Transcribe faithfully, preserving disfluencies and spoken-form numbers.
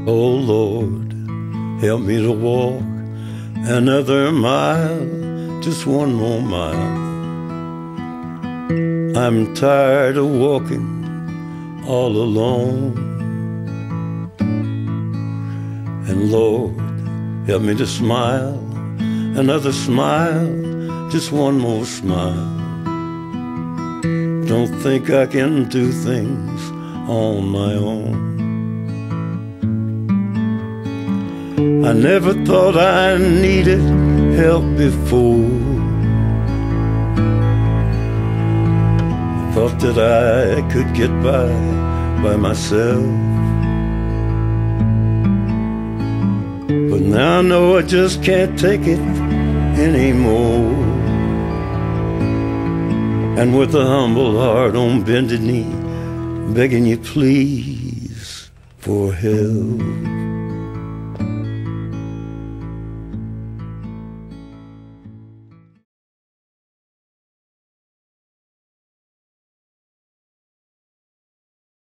Oh Lord, help me to walk another mile, just one more mile. I'm tired of walking all alone. And Lord, help me to smile, another smile, just one more smile. Don't think I can do things on my own. I never thought I needed help before. I thought that I could get by by myself. But now I know I just can't take it anymore. And with a humble heart on bended knee, begging you please for help.